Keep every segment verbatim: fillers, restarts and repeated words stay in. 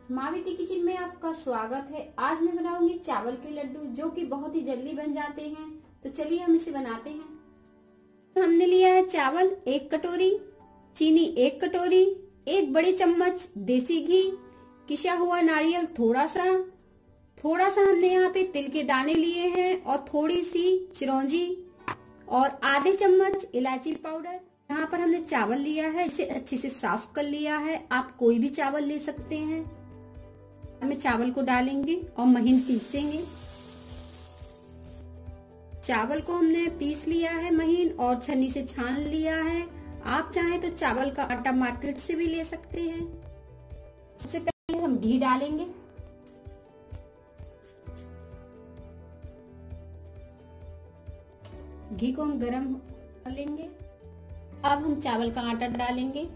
माँ बेटी किचन में आपका स्वागत है। आज मैं बनाऊंगी चावल के लड्डू जो कि बहुत ही जल्दी बन जाते हैं। तो चलिए हम इसे बनाते हैं। हमने लिया है चावल एक कटोरी, चीनी एक कटोरी, एक बड़ी चम्मच देसी घी, किशा हुआ नारियल थोड़ा सा, थोड़ा सा हमने यहाँ पे तिल के दाने लिए हैं और थोड़ी सी चिरौंजी और आधे चम्मच इलायची पाउडर। यहाँ पर हमने चावल लिया है, इसे अच्छे से साफ कर लिया है। आप कोई भी चावल ले सकते हैं। हमें चावल को डालेंगे और महीन पीसेंगे। चावल को हमने पीस लिया है महीन और छन्नी से छान लिया है। आप चाहें तो चावल का आटा मार्केट से भी ले सकते हैं। सबसे पहले हम घी डालेंगे। घी को हम गरम कर लेंगे। अब हम चावल का आटा डालेंगे।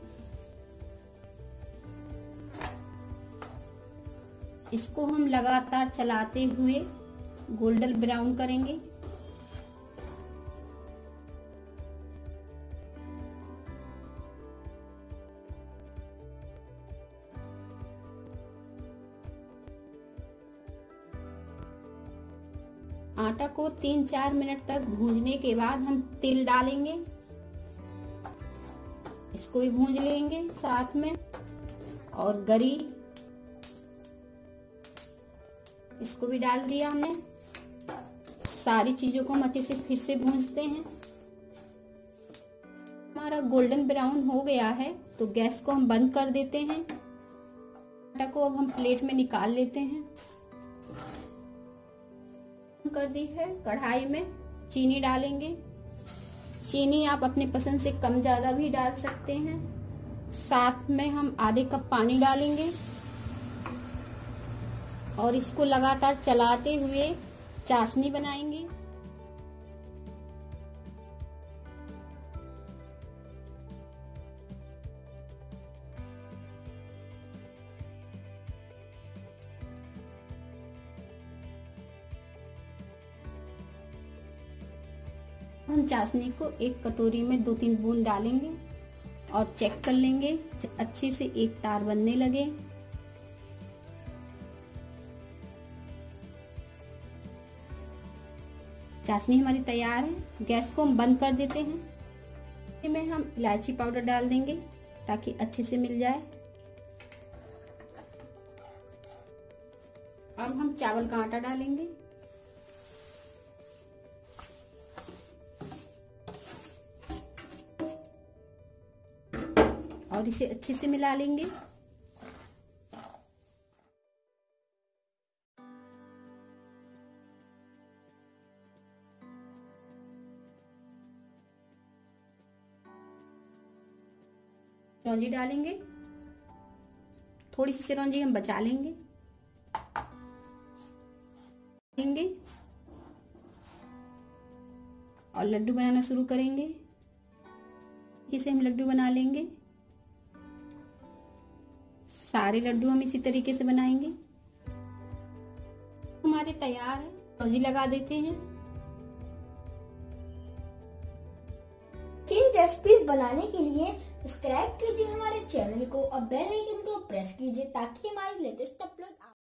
इसको हम लगातार चलाते हुए गोल्डन ब्राउन करेंगे। आटा को तीन चार मिनट तक भूनने के बाद हम तिल डालेंगे। इसको भी भून लेंगे साथ में, और गरी इसको भी डाल दिया हमने। सारी चीजों को हम अच्छे से फिर से भूनते हैं। हमारा गोल्डन ब्राउन हो गया है तो गैस को हम बंद कर देते हैं। आटा को अब हम प्लेट में निकाल लेते हैं। कर दी है कढ़ाई में चीनी डालेंगे। चीनी आप अपने पसंद से कम ज्यादा भी डाल सकते हैं। साथ में हम आधे कप पानी डालेंगे और इसको लगातार चलाते हुए चाशनी बनाएंगे। हम चाशनी को एक कटोरी में दो तीन बूंद डालेंगे और चेक कर लेंगे अच्छे से एक तार बनने लगे। चाशनी हमारी तैयार है। गैस को हम बंद कर देते हैं। इसमें हम इलायची पाउडर डाल देंगे ताकि अच्छे से मिल जाए। अब हम चावल का आटा डालेंगे। और इसे अच्छे से मिला लेंगे। चिरौंजी डालेंगे। थोड़ी सी चिरौंजी हम बचा लेंगे लेंगे और लड्डू बनाना शुरू करेंगे। इसे हम लड्डू बना लेंगे। सारे लड्डू हम इसी तरीके से बनाएंगे। हमारे तैयार है। चिरौंजी लगा देते हैं। तीन रेसिपीज बनाने के लिए सब्सक्राइब कीजिए हमारे चैनल को और बेल आइकन को प्रेस कीजिए ताकि हमारी लेटेस्ट अपलोड